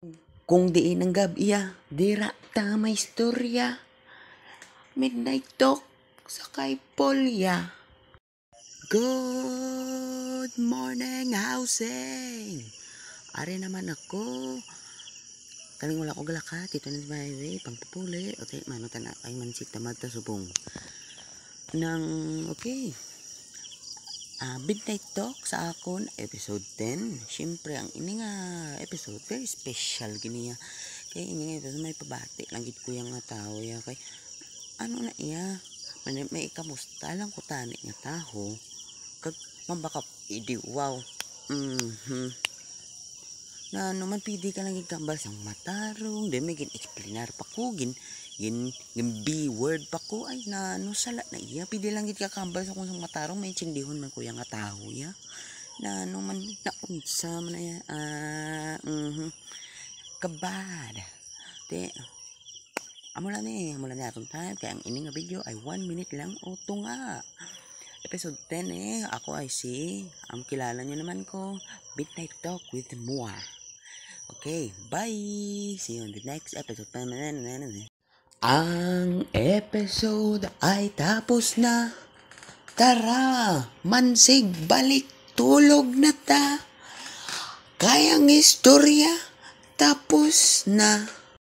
Kung diin ang gabiya, dira ta may istorya. Midnight talk sa kay Polya. Good morning, housing! Ari naman ako. Kaling wala ko galaka, dito na sa highway, pangpupuli. Okay, mano ta na kay mansik tamad ta subong. Okay. Midnight Talk sa akon, episode 10. Siyempre, ang ini nga episode, very special gini ya. Kaya ini nga episode, may pabati lang gid ko yung nga tao ya. Kay, ano na iya, may ikamusta lang ko tani nga taho. Kag, mambakap, idi, wow. Na naman pidi ka lang ikambal sang matarong, di may gin-explainar pa ko, gin B-word pa ko, ay na ano sala na iya, pidi lang gid kakambal sa kung sang matarong, may tsindihon man kuya nga taho ya. Na ano man, naunsa man na ya, kabad. Di, amo lang atong time, kaya ang ini nga video ay 1 minute lang, o nga. Episode 10 ako ay ang kilala nyo naman ko, Midnight Talk with Mua. Okay, bye! See you on the next episode. Ang episode ay tapos na. Tara, mansig balik tulog na ta. Kayang istorya tapos na.